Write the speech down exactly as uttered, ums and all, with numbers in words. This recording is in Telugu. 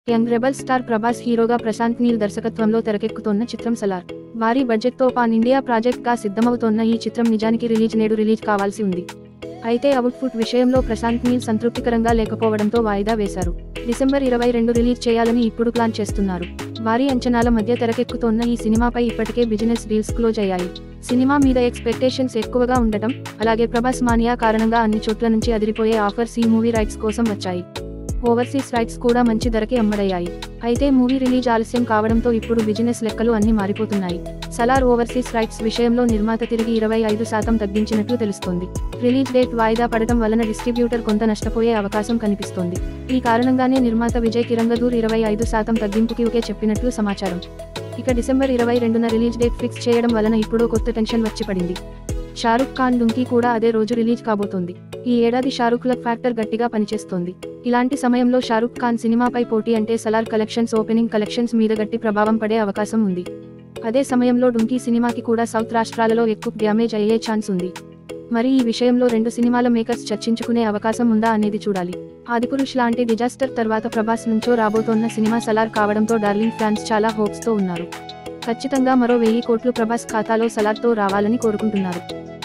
యంగ్ రెబల్ స్టార్ ప్రభాస్ హీరోగా ప్రశాంత్ నీల్ దర్శకత్వంలో తెరకెక్కుతోన్న చిత్రం సలార్ భారీ బడ్జెట్తో పాన్ ఇండియా ప్రాజెక్ట్గా సిద్ధమవుతోన్న ఈ చిత్రం నిజానికి రిలీజ్ నేడు రిలీజ్ కావాల్సి ఉంది. అయితే అవుట్పుట్ విషయంలో ప్రశాంత్ నీల్ సంతృప్తికరంగా లేకపోవడంతో వాయిదా వేశారు. డిసెంబర్ ఇరవై రెండు రిలీజ్ చేయాలని ఇప్పుడు ప్లాన్ చేస్తున్నారు. భారీ అంచనాల మధ్య తెరకెక్కుతోన్న ఈ సినిమాపై ఇప్పటికే బిజినెస్ డీల్స్ క్లోజ్ అయ్యాయి. సినిమా మీద ఎక్స్పెక్టేషన్స్ ఎక్కువగా ఉండటం, అలాగే ప్రభాస్ మానియా కారణంగా అన్ని చోట్ల నుంచి అదిరిపోయే ఆఫర్స్ ఈ మూవీ రైట్స్ కోసం వచ్చాయి. ఓవర్సీస్ రైట్స్ కూడా మంచి ధరకే అమ్మడయ్యాయి. అయితే మూవీ రిలీజ్ ఆలస్యం కావడంతో ఇప్పుడు బిజినెస్ లెక్కలు అన్ని మారిపోతున్నాయి. సలార్ ఓవర్సీస్ రైట్స్ విషయంలో నిర్మాత తిరిగి ఇరవై ఐదు శాతం తగ్గించినట్లు తెలుస్తోంది. రిలీజ్ డేట్ వాయిదా పడటం వలన డిస్ట్రిబ్యూటర్ కొంత నష్టపోయే అవకాశం కనిపిస్తోంది. ఈ కారణంగానే నిర్మాత విజయ్ కిరంగదూర్ ఇరవై ఐదు శాతం తగ్గింపుకి ఓకే చెప్పినట్లు సమాచారం. ఇక డిసెంబర్ ఇరవై రెండున రిలీజ్ డేట్ ఫిక్స్ చేయడం వలన ఇప్పుడు కొత్త టెన్షన్ వచ్చి పడింది. షారుఖ్ ఖాన్ డుంకీ కూడా అదే రోజు రిలీజ్ కాబోతోంది. ఈ ఏడాది షారుఖ్ లక్ ఫ్యాక్టర్ గట్టిగా పనిచేస్తోంది. ఇలాంటి సమయంలో షారుఖ్ ఖాన్ సినిమాపై పోటీ అంటే సలార్ కలెక్షన్స్ ఓపెనింగ్ కలెక్షన్స్ మీద గట్టి ప్రభావం పడే అవకాశం ఉంది. అదే సమయంలో డుంకీ సినిమాకి కూడా సౌత్ రాష్ట్రాలలో ఎక్కువ డ్యామేజ్ అయ్యే ఛాన్స్ ఉంది. మరి ఈ విషయంలో రెండు సినిమాల మేకర్స్ చర్చించుకునే అవకాశం ఉందా అనేది చూడాలి. ఆదిపురుష్ లాంటి డిజాస్టర్ తర్వాత ప్రభాస్ నుంచో రాబోతోన్న సినిమా సలార్ కావడంతో డార్లింగ్ ఫ్యాన్స్ చాలా హోప్స్తో ఉన్నారు. ఖచ్చితంగా మరో వెయ్యి కోట్లు ప్రభాస్ ఖాతాలో సలార్తో రావాలని కోరుకుంటున్నారు.